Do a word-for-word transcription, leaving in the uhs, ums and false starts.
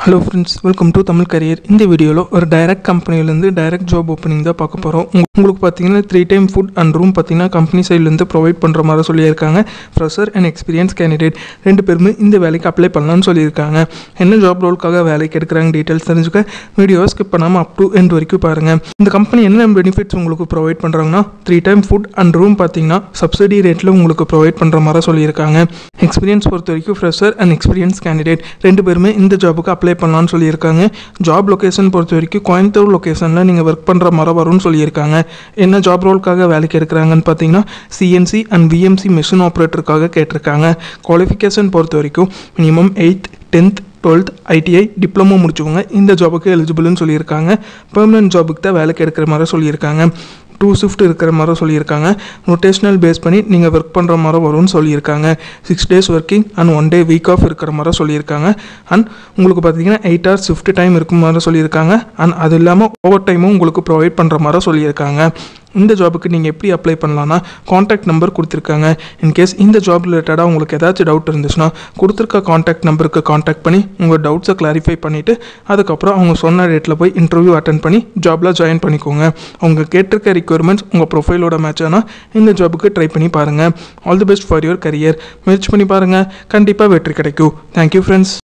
Hello friends, welcome to Tamil Career. இந்த வீடியோல ஒரு டைரக்ட் கம்பெனில இருந்து டைரக்ட் ஜாப் ஓபனிங் தான் பார்க்க போறோம். உங்களுக்கு பாத்தீங்கன்னா three time food and room பாத்தீங்கன்னா கம்பெனி சைடுல இருந்து ப்ரொவைட் பண்ற மாதிரி சொல்லியிருக்காங்க. ஃப்ரெஷர் அண்ட் எக்ஸ்பீரியன்ஸ் கேண்டிடேட் ரெண்டு பேருமே இந்த வேலைக்கு அப்ளை பண்ணலாம்னு சொல்லியிருக்காங்க. என்ன ஜாப் ரோலுக்காக வேலைக்கு எடுக்கறாங்க டீடைல்ஸ் தெரிஞ்சுக்க வீடியோவை ஸ்கிப் பண்ணாம அப் டு எண்ட் வரைக்கும் பாருங்க. இந்த கம்பெனி என்ன பெனிஃபிட்ஸ் உங்களுக்கு ப்ரொவைட் பண்றாங்கன்னா three time food and room பாத்தீங்கன்னா சப்சிடி ரேட்ல உங்களுக்கு ப்ரொவைட் பண்ற மாதிரி சொல்லியிருக்காங்க. எக்ஸ்பீரியன்ஸ் பொறுத்த வரைக்கும் ஃப்ரெஷர் அண்ட் எக்ஸ்பீரியன்ஸ் கேண்டிடேட் ரெண்டு பேருமே இந்த ஜாபுக்கு அப்ளை பண்ணலாம்னு சொல்லியிருக்காங்க. ஜாப் லொகேஷன் பொறுத்த வரைக்கும் கோயம்புத்தூர் லொகேஷனில் நீங்கள் ஒர்க் பண்ணுற மாதிரி வரும்னு சொல்லியிருக்காங்க. என்ன ஜாப் ரோலுக்காக வேலைக்கு எடுக்கிறாங்கன்னு பார்த்தீங்கன்னா சிஎன்சி அண்ட் விஎம்சி மிஷின் ஆப்ரேட்டருக்காக கேட்டிருக்காங்க. குவாலிஃபிகேஷன் பொறுத்த வரைக்கும் minimum eighth tenth twelfth ITI diploma முடிச்சவங்க இந்த ஜாபுக்கு எலிஜிபிள்னு சொல்லியிருக்காங்க. பெர்மனன்ட் ஜாபுக்கு தான் வேலைக்கு எடுக்கிற மாதிரி சொல்லியிருக்காங்க. டூ ஷிஃப்ட் இருக்கிற மாதிரி சொல்லியிருக்காங்க. ரொட்டேஷனல் பேஸ் பண்ணி நீங்கள் ஒர்க் பண்ணுற மாதிரி வரும்னு சொல்லியிருக்காங்க. Six days working and one day week off இருக்கிற மாதிரி சொல்லியிருக்காங்க. அண்ட் உங்களுக்கு பார்த்தீங்கன்னா எயிட் ஹவர்ஸ் ஷிஃப்ட் டைம் இருக்கும் மாதிரி சொல்லியிருக்காங்க. அண்ட் அது இல்லாமல் ஓவர் டைமும் உங்களுக்கு ப்ரொவைட் பண்ணுற மாதிரி சொல்லியிருக்காங்க. இந்த ஜாபுக்கு நீங்கள் எப்படி அப்ளை பண்ணலான்னா காண்டாக்ட் நம்பர் கொடுத்துருக்காங்க. இன்கேஸ் இந்த ஜாப் ரிலேட்டடாக உங்களுக்கு ஏதாச்சும் டவுட் இருந்துச்சுன்னா கொடுத்துருக்க காண்டாக்ட் நம்பருக்கு காண்டாக்ட் பண்ணி உங்கள் டவுட்ஸை கிளாரிஃபை பண்ணிவிட்டு அதுக்கப்புறம் அவங்க சொன்ன டேட்டில் போய் இன்டர்வியூ அட்டன் பண்ணி ஜாபில் ஜாயின் பண்ணிக்கோங்க. அவங்க கேட்டிருக்க ரிக்வயர்மெண்ட்ஸ் உங்கள் ப்ரொஃபைலோட மேட்ச் ஆனால் இந்த ஜாபுக்கு ட்ரை பண்ணி பாருங்கள். All the best for your career. முயற்சி பண்ணி பாருங்கள், கண்டிப்பாக வெற்றி கிடைக்கும். Thank you friends.